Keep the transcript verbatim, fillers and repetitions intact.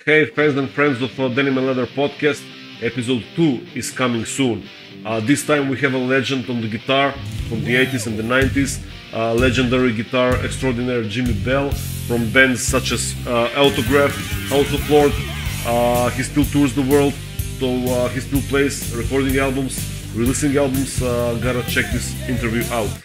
Hey fans and friends of uh, Denim and Leather podcast, episode two is coming soon. Uh, this time we have a legend on the guitar from the eighties and the nineties, uh, legendary guitar extraordinaire Jimi Bell from bands such as uh, Autograph, House of Lord. Uh, he still tours the world, so uh, he still plays recording albums, releasing albums. Uh, gotta check this interview out.